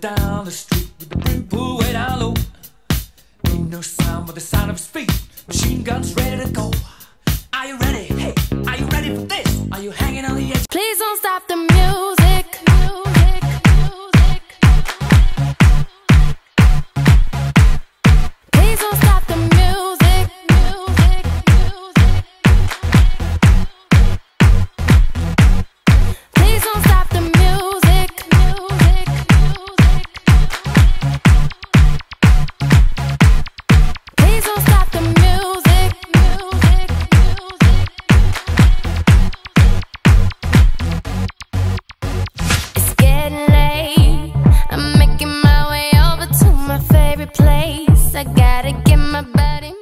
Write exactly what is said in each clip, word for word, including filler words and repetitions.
down the street with the brim pulled way down low. Ain't no sound but the sound of his feet. Machine guns ready to go. Are you ready? Hey, are you ready for this? Are you hanging on the edge? Please don't stop the music. Music, music. Please don't stop the music. Music, music. Please don't stop the music. Music, music. Please don't stop the music. Music, music. It's getting late. I'm making my way over to my favorite place. I gotta get my body.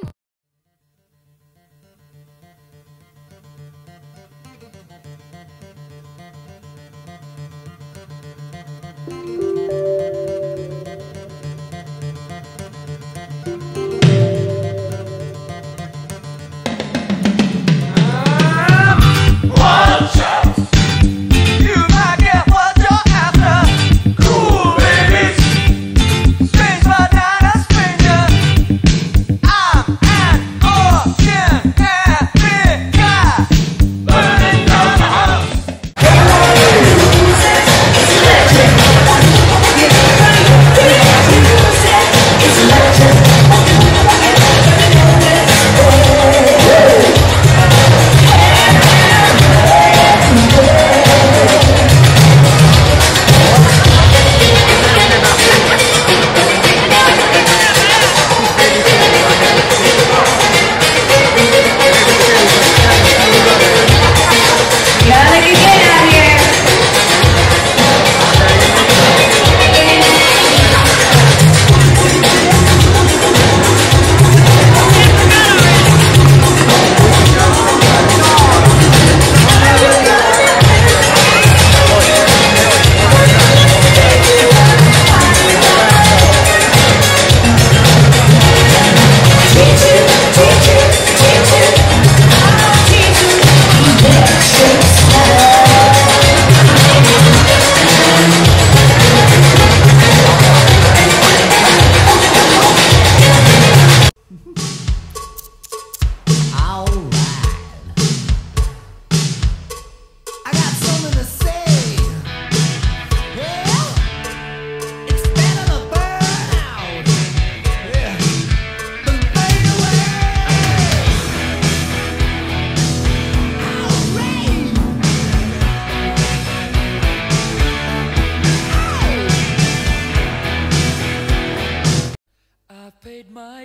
Paid my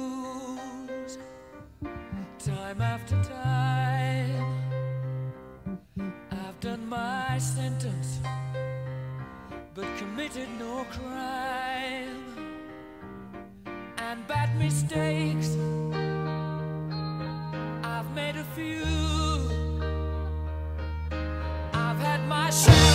dues time after time. I've done my sentence but committed no crime. And bad mistakes I've made a few. I've had my share.